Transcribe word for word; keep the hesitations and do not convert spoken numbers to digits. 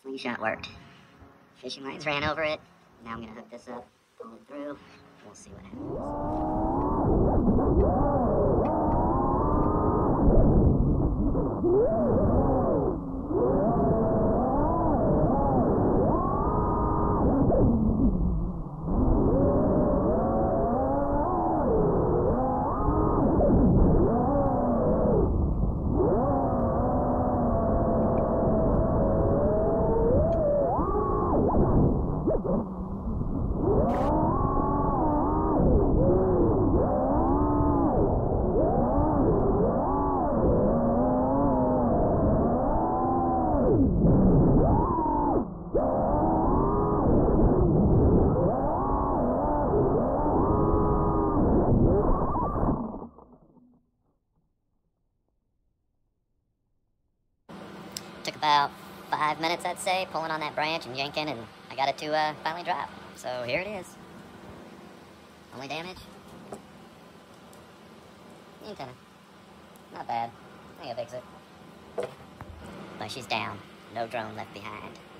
Slingshot worked. Fishing lines ran over it. Now I'm gonna hook this up, pull it through. We'll see what happens. Took about five minutes, I'd say, pulling on that branch and yanking, and I got it to uh, finally drop. So here it is. Only damage? Antenna. Not bad. I think I'll fix it. But she's down. No drone left behind.